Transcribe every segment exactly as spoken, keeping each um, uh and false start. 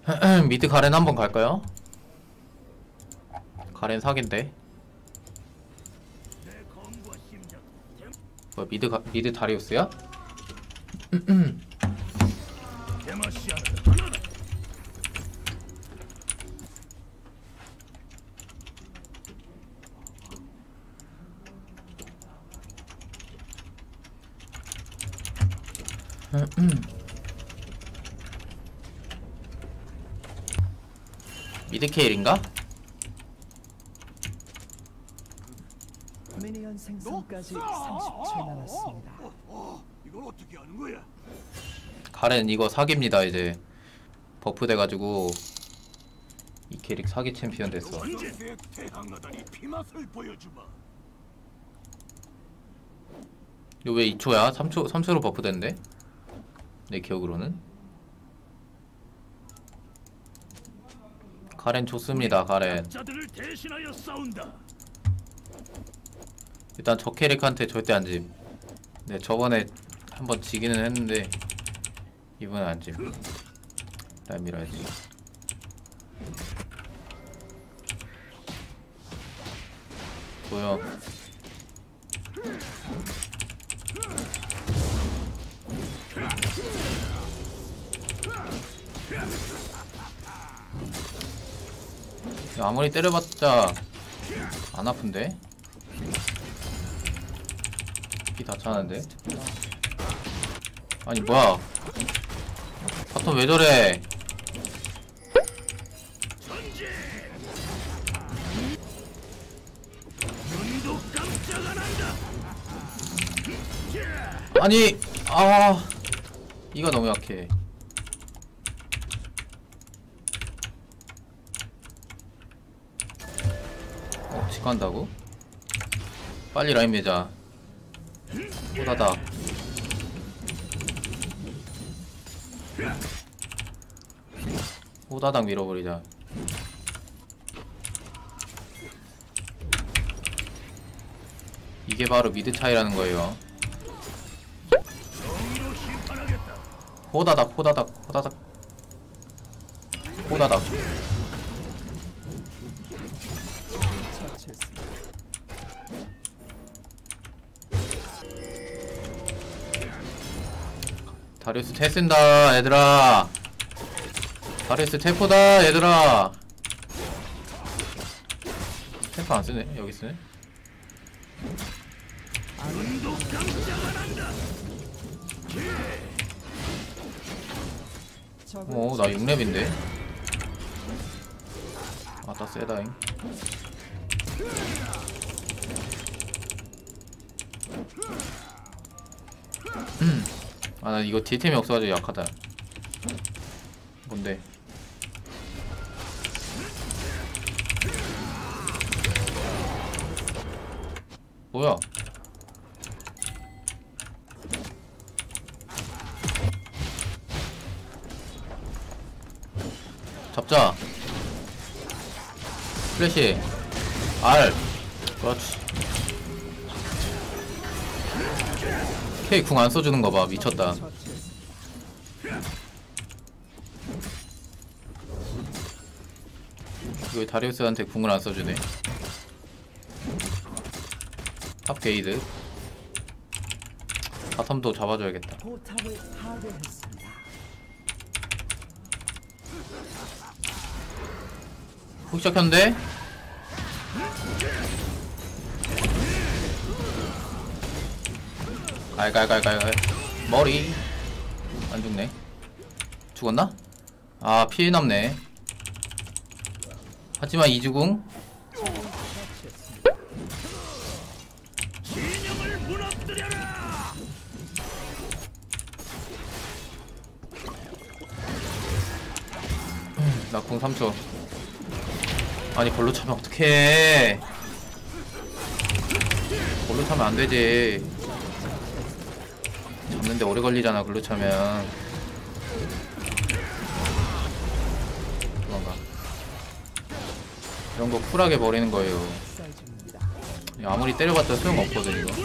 미드 가렌 한번 갈까요? 가렌 사기인데. 뭐 미드 가, 미드 다리우스야? 미드 케일인가? 미니언 생성까지 삼십 초 남았습니다. 어, 어, 이걸 어떻게 하는 거야? 가렌 이거 사기입니다. 이제 버프 돼가지고 이 캐릭 사기 챔피언 됐어. 언제 태양나다리 피맛을 보여주마. 이거 왜 이 초야? 삼 초, 삼 초로 버프 됐는데? 내 기억으로는. 가렌 좋습니다. 가렌 자들을 대신하여 싸운다. 일단 저 캐릭한테 절대 안 짐. 네, 저번에 한번 지기는 했는데 이번엔 안 짐. 날 밀어야지. 보여. 야, 아무리 때려봤자 안 아픈데? 피 다 차는데? 아니 뭐야? 바텀 왜 저래? 아니 아 이가 너무 약해. 어 직관다고? 빨리 라인 매자. 호다닥. 호다닥 밀어버리자. 이게 바로 미드 차이라는 거예요. 호다닥 호다닥 호다닥 호다닥. 다리우스 태 쓴다 얘들아. 다리우스 태포다 얘들아. 태포 안 쓰네. 여기 쓰네. 오, 나 육 렙인데. 아따 세다잉. 음. 아, 나 이거 딜템이 없어가지고 약하다. 뭔데? 뭐야? 잡자. 플래시 R. 그렇지. K 궁 안 써주는 거 봐. 미쳤다. 이거 다리우스한테 궁을 안 써주네. 탑 게이드. 바텀도 잡아줘야겠다. 포탑을 파괴했습니다. 훅 시작했는데? 갈갈갈갈갈. 머리. 안 죽네. 죽었나? 아, 피해 남네. 하지만 이주궁. 나 궁 삼 초. 아니 볼로 차면 어떡해. 볼로 차면 안 되지. 잡는데 오래 걸리잖아 글로 차면. 도망가. 이런 거 쿨하게 버리는 거예요. 아무리 때려봤자 소용없거든 이거.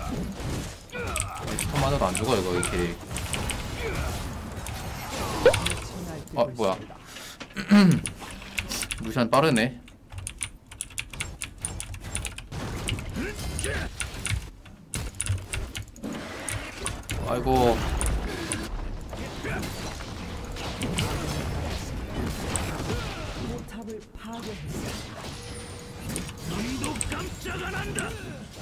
스톰 맞아도 안 죽어 이거 이 캐릭. 쓰고 어, 뭐야. 있습니다. 루시안 빠르네. 아이고. 포탑을 파괴했습니다. 눈도 깜짝 안 한다.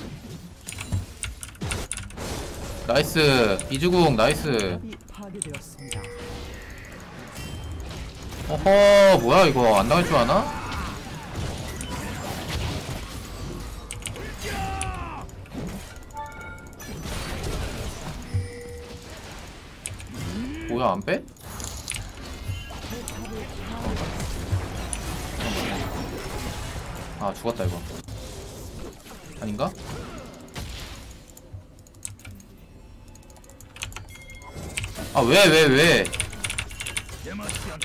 나이스. 이주궁 나이스. 이 파괴되었습니다. 어허, 뭐야 이거 안 나갈 줄 아나? 뭐야 안 빼? 아 죽었다 이거. 아닌가? 아 왜 왜 왜? 데마시아는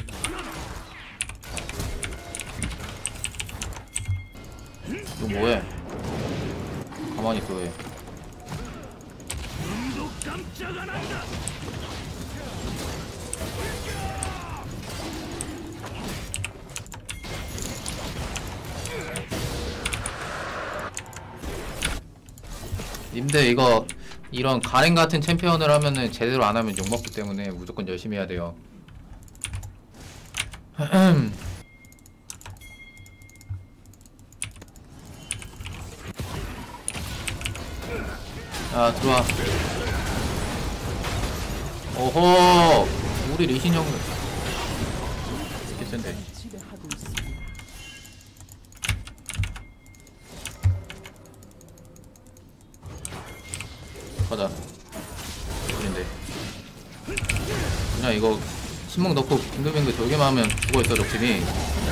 이거 뭐해? 가만히 있어 왜? 눈도 깜짝 안 한다. 님들 이거 이런 가렌 같은 챔피언을 하면은 제대로 안 하면 욕 먹기 때문에 무조건 열심히 해야 돼요. 아 들어와. 오호 우리 리신 형들 이렇게 센데. 지배하고 있습니다. 가자. 그런데 그냥 이거 신목 넣고 빙글빙글 돌기만 하면 죽어있어 적팀이.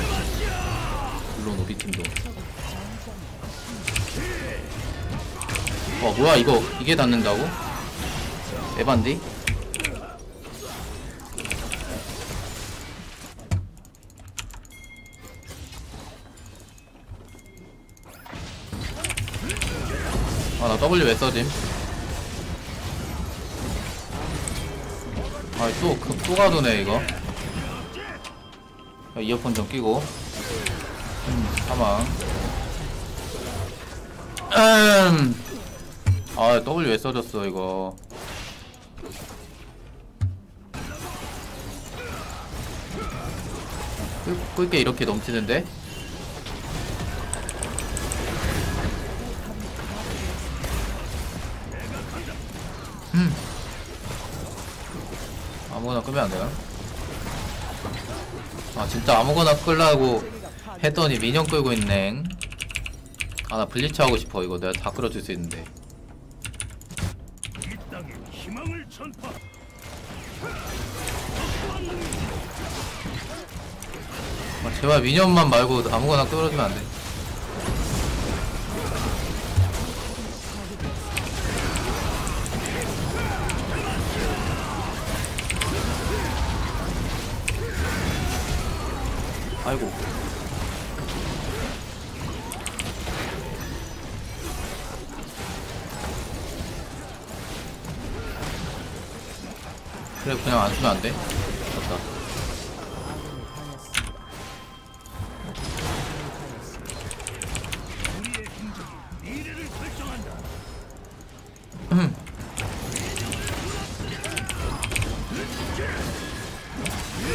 물론 우리 팀도. 어 뭐야 이거 이게 닿는다고? 에반디? 아 나 W 왜 써짐? 아또 또 가두네 이거. 야, 이어폰 좀 끼고. 음 사망. 음. 아 W 왜 써졌어 이거. 끌, 끌게 이렇게 넘치는데? 음. 아무거나 끄면 안 되나? 아 진짜 아무거나 끌라고 했더니 미니언 끌고 있네. 아 나 블리츠 하고 싶어. 이거 내가 다 끌어줄 수 있는데. 이 땅에 희망을 전파. 아, 제발 미니언만 말고 아무거나 끌어주면 안 돼. 아이고. 그래 그냥 안 쓰면 안 돼? 됐다. 우리의 행적이 미래를 결정한다. 음.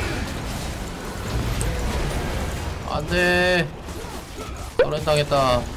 안돼. 떨어당했다.